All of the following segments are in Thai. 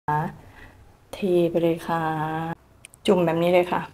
เทไปเลยค่ะจุ่มแบบนี้เลยค่ะ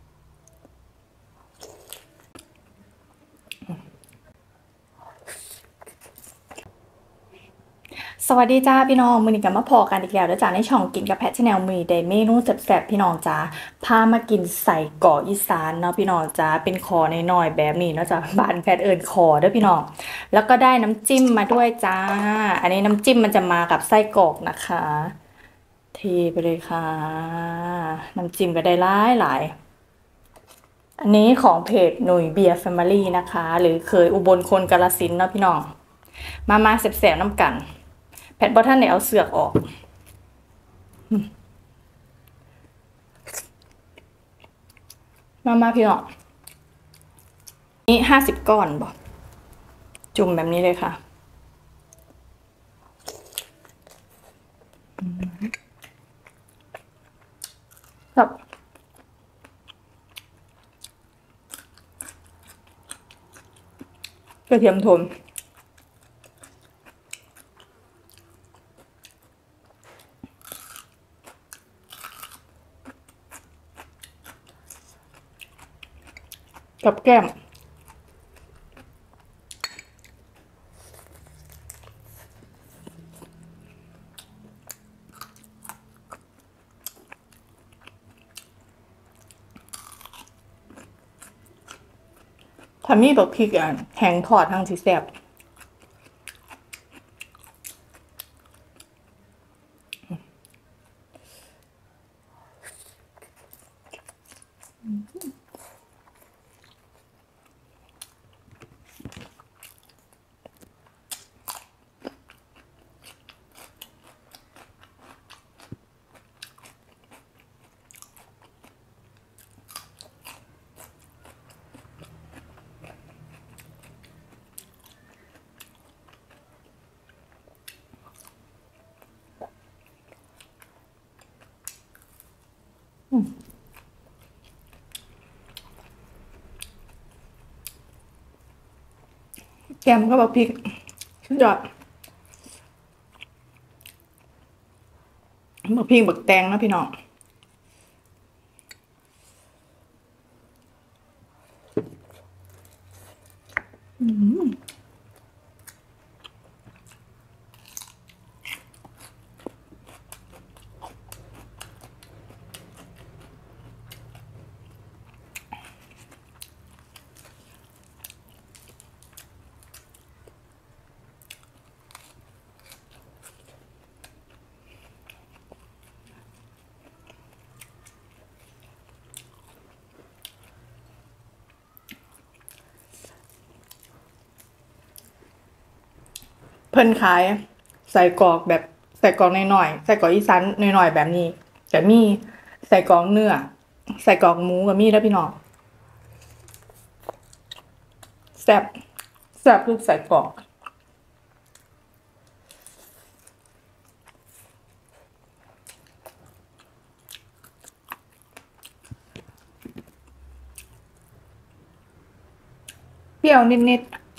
สวัสดีจ้าพี่น้องมื้อนี้ก็มาพอกันอีกแล้วเด้อจ้าในช่องกินกับแพทชาแนลมื้อนี้ได้เมนูแซ่บๆพี่น้องจ้าพามากินไส้กรอกอีสานเนาะพี่น้องจ้าเป็นคอน้อยๆแบบนี้เนาะจ้าบ้านแพทเอิ้นคอเด้อพี่น้องแล้วก็ได้น้ำจิ้มมาด้วยจ้าอันนี้น้ำจิ้มมันจะมากับไส้กรอกนะคะเทไปเลยค่ะน้ำจิ้มก็ได้หลายอันนี้ของเพจหนุ่ยเบียร์แฟมิลี่นะคะหรือเคยอุบลคนกาฬสินธุ์เนาะพี่น้องมาแซ่บๆน้ำกันแพทย์บ่ทันได้เอาเสือกออกมาพี่น้องนี่50ก้อนบ่จุ่มแบบนี้เลยค่ะแบบกระเทียมโทนกับแก้มถ้ามีบักพริกอ่ะแห้งทอดทั้งสิแซ่บแก้มก็บักพริกสุดยอดบักพริกบักแตงนะพี่น้องเพิ่นขายใส่กรอกแบบใส่กรอกน้อยๆใส่กรอกอีสานน้อยๆแบบนี้ก็มีใส่กรอกเนื้อใส่กรอกหมูก็มีแล้วพี่น้องแซ่บแซ่บคือใส่กรอกเปรี้ยวนิด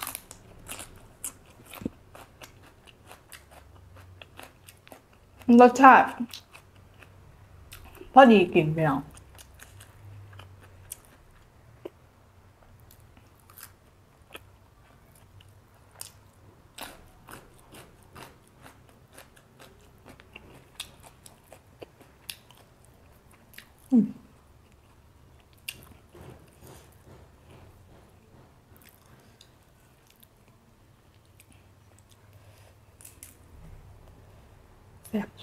ๆรสชาติพอดีกินพี่น้องแซ่บ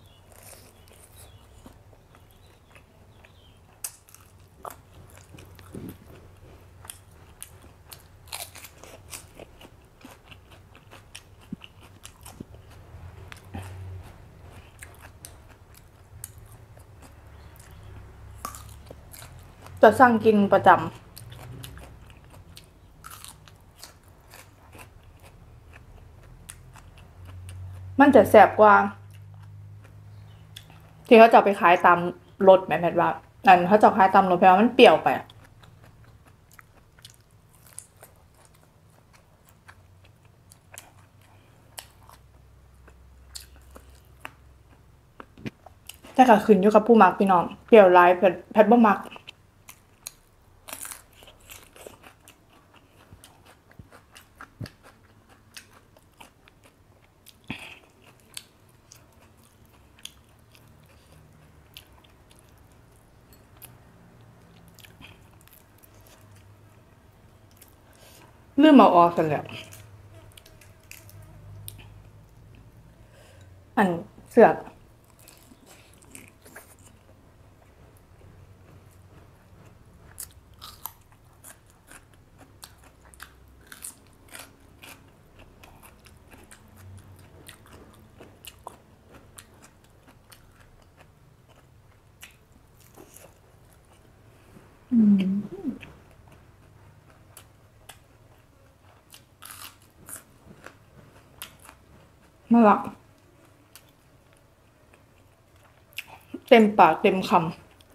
จะสั่งกินประจำมันจะแซ่บกว่าที่เขาจะเอาไปขายตามรถแม่แพทย์ว่าอันเขาจะขายตามรถแพทย์ว่ามันเปรี้ยวไปแต่ก็ขึ้นอยู่กับผู้มักพี่น้องเปรี้ยวหลายแพทบ่มักลืมเอาออกกันแล้วอันเสือกน่ารักเต็มปากเต็มคำ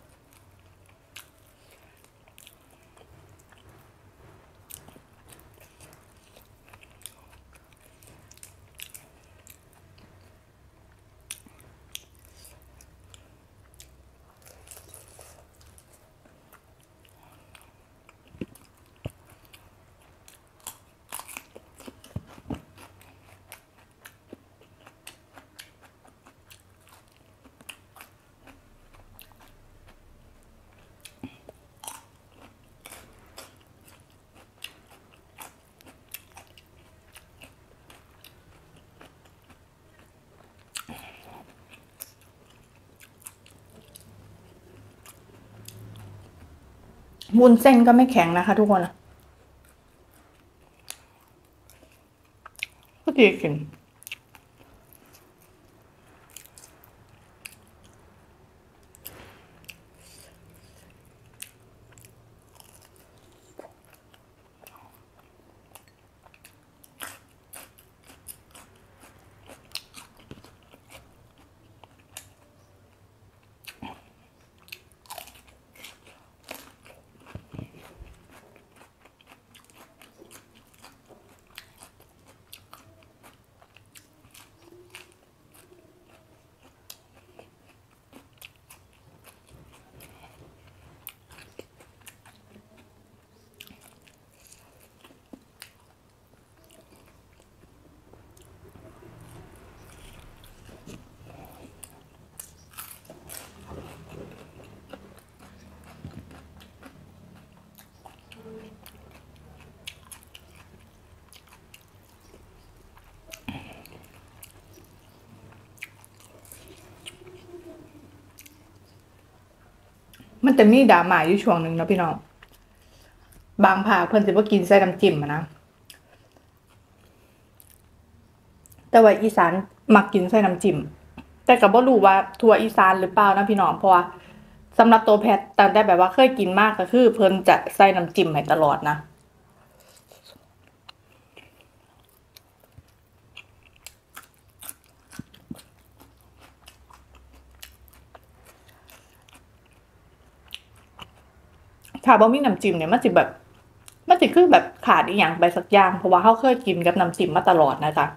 วุ้นเส้นก็ไม่แข็งนะคะทุกคนก็ดีกินมันจะมีดราม่าอยู่ช่วงหนึ่งเนาะพี่น้องบางภาคเพิ่นสิบ่กินใส่น้ำจิ้มนะแต่ว่าอีสานมักกินใส่น้ำจิ้มแต่ก็บ่รู้ว่าทั่วอีสานหรือเปล่านะพี่น้องเพราะว่าสำหรับตัวแพทตั้งแต่แบบว่าเคยกินมากก็คือเพิ่นจะใส่น้ำจิ้มให้ตลอดนะถ้าบ่มีน้ำจิ้มเนี่ยมันสิแบบมันสิคือแบบขาดอีหยังไปสักอย่างเพราะว่าเราเคยกินกับน้ำจิ้มมาตลอดนะจ๊ะ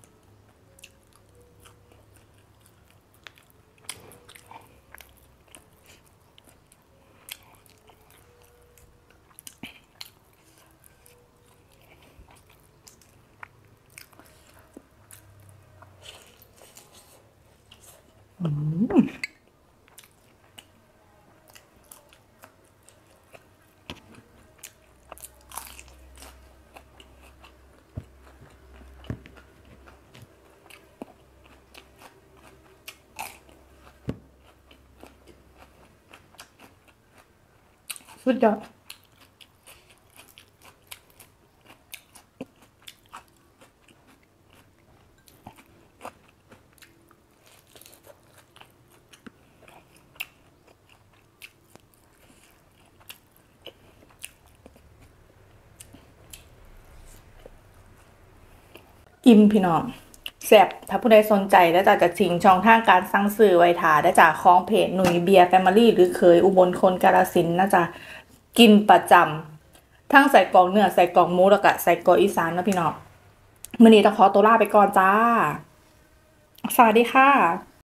สุดยอดอิ่มพี่น้องแซ่บถ้าผู้ใดสนใจแล้วจะทิ้งช่องทางการสั่งซื้อไว้ท่าได้จากของเพจหนุ่ยเบียร์แฟมิลี่หรือเคยอุบลคนกาฬสินธุ์นะจ๊ะกินประจำทั้งใส่กรอกเนื้อใส่กรอกหมูแล้วก็ใส่กรอกอีสานนะพี่น้องมื้อนี้ต้องขอตัวลาไปก่อนจ้าสวัสดีค่ะ